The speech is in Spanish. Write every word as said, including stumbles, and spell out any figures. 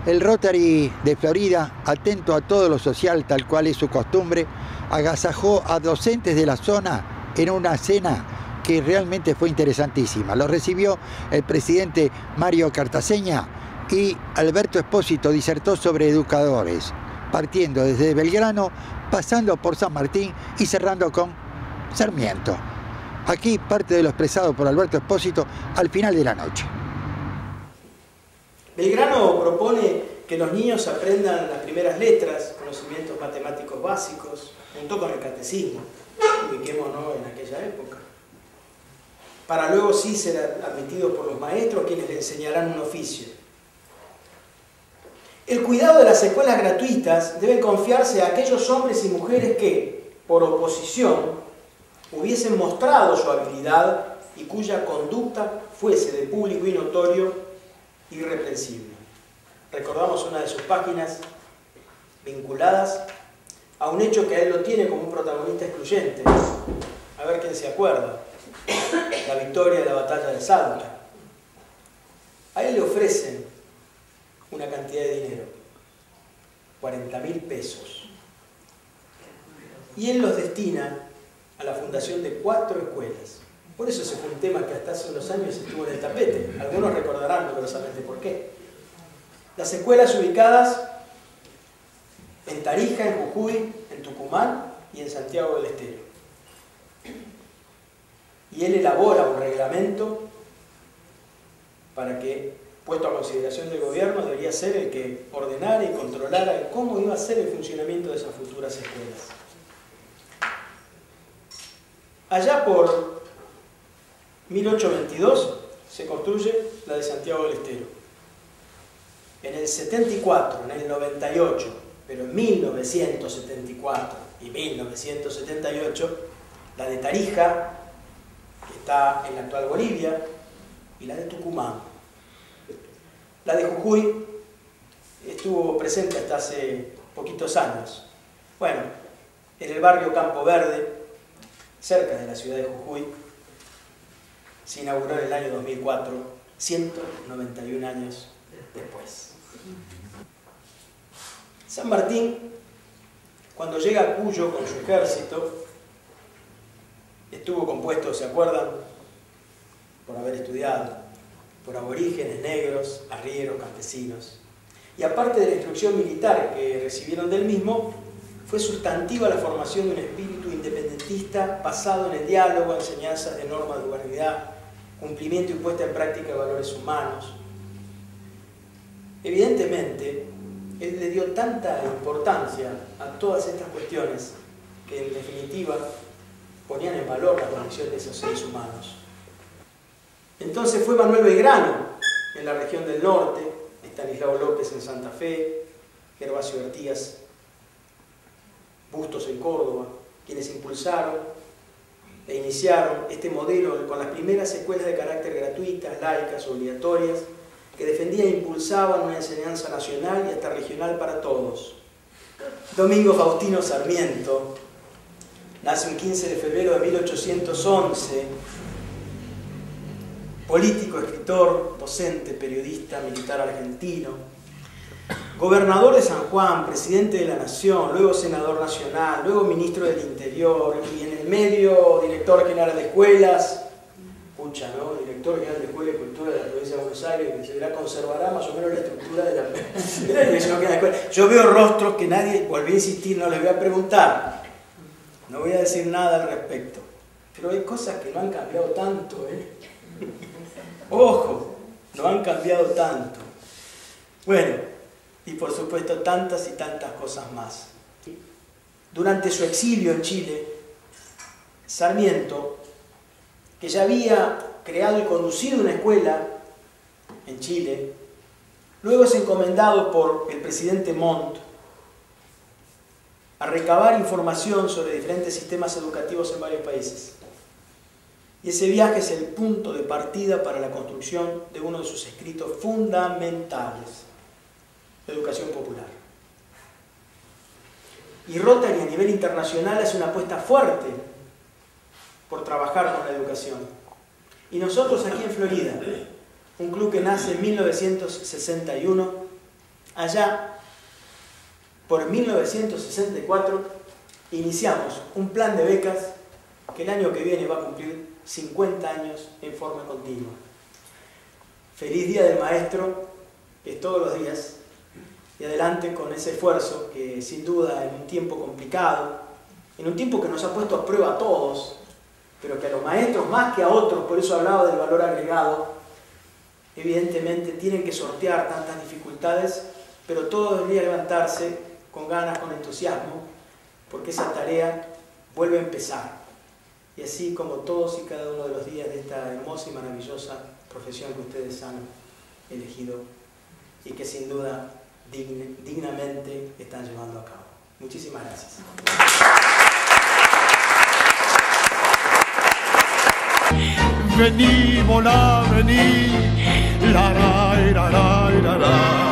El Rotary de Florida, atento a todo lo social, tal cual es su costumbre, agasajó a docentes de la zona en una cena que realmente fue interesantísima. Lo recibió el presidente Mario Cartaseña y Alberto Espósito disertó sobre educadores, partiendo desde Belgrano, pasando por San Martín y cerrando con Sarmiento. Aquí parte de lo expresado por Alberto Espósito al final de la noche. Belgrano propone que los niños aprendan las primeras letras, conocimientos matemáticos básicos, junto con el catecismo, ubiquémonos en aquella época, para luego sí ser admitidos por los maestros, quienes le enseñarán un oficio. El cuidado de las escuelas gratuitas debe confiarse a aquellos hombres y mujeres que, por oposición, hubiesen mostrado su habilidad y cuya conducta fuese de público y notorio irreprensible. Recordamos una de sus páginas vinculadas a un hecho que a él lo tiene como un protagonista excluyente. A ver quién se acuerda. La victoria de la batalla de Salta. A él le ofrecen una cantidad de dinero, cuarenta mil pesos, y él los destina a la fundación de cuatro escuelas. Por eso ese fue un tema que hasta hace unos años estuvo en el tapete. Algunos recordarán dolorosamente por qué. Las escuelas ubicadas en Tarija, en Jujuy, en Tucumán y en Santiago del Estero. Y él elabora un reglamento para que, puesto a consideración del gobierno, debería ser el que ordenara y controlara cómo iba a ser el funcionamiento de esas futuras escuelas. Allá por mil ochocientos veintidós se construye la de Santiago del Estero. En el setenta y cuatro, en el noventa y ocho, pero en mil novecientos setenta y cuatro y mil novecientos setenta y ocho, la de Tarija, que está en la actual Bolivia, y la de Tucumán. La de Jujuy estuvo presente hasta hace poquitos años. Bueno, en el barrio Campo Verde, cerca de la ciudad de Jujuy, se inauguró en el año dos mil cuatro, ciento noventa y un años después. San Martín, cuando llega a Cuyo con su ejército, estuvo compuesto, ¿se acuerdan?, por haber estudiado, por aborígenes, negros, arrieros, campesinos. Y aparte de la instrucción militar que recibieron del mismo, fue sustantiva la formación de un espíritu independentista basado en el diálogo, enseñanzas de normas de humanidad, cumplimiento y puesta en práctica de valores humanos. Evidentemente, él le dio tanta importancia a todas estas cuestiones que en definitiva ponían en valor la condición de esos seres humanos. Entonces fue Manuel Belgrano en la región del norte, Estanislao López en Santa Fe, Gervasio Artigas, Bustos en Córdoba, quienes impulsaron e iniciaron este modelo con las primeras escuelas de carácter gratuitas, laicas, obligatorias, que defendían e impulsaban una enseñanza nacional y hasta regional para todos. Domingo Faustino Sarmiento nace un quince de febrero de mil ochocientos once, político, escritor, docente, periodista, militar argentino, gobernador de San Juan, presidente de la Nación, luego senador nacional, luego ministro del Interior y en el medio director general de escuelas, escucha, ¿no? Director general de Escuela y Cultura de la provincia de Buenos Aires, que se verá conservará más o menos la estructura de la, de la dirección general de escuela. Yo veo rostros que nadie, volví a insistir, no les voy a preguntar, no voy a decir nada al respecto, pero hay cosas que no han cambiado tanto, ¿eh? Ojo, no han cambiado tanto. Bueno, y por supuesto tantas y tantas cosas más. Durante su exilio en Chile, Sarmiento, que ya había creado y conducido una escuela en Chile, luego es encomendado por el presidente Montt a recabar información sobre diferentes sistemas educativos en varios países. Y ese viaje es el punto de partida para la construcción de uno de sus escritos fundamentales, la educación popular. Y Rotary a nivel internacional hace una apuesta fuerte por trabajar con la educación. Y nosotros aquí en Florida, un club que nace en mil novecientos sesenta y uno, allá por mil novecientos sesenta y cuatro, iniciamos un plan de becas que el año que viene va a cumplir cincuenta años en forma continua. Feliz Día del Maestro, que es todos los días, y adelante con ese esfuerzo que sin duda en un tiempo complicado, en un tiempo que nos ha puesto a prueba a todos, pero que a los maestros más que a otros, por eso hablaba del valor agregado, evidentemente tienen que sortear tantas dificultades, pero todos deberían levantarse con ganas, con entusiasmo, porque esa tarea vuelve a empezar. Y así como todos y cada uno de los días de esta hermosa y maravillosa profesión que ustedes han elegido y que sin duda dign- dignamente están llevando a cabo. Muchísimas gracias. Vení, volá, vení, la, la, la, la, la, la.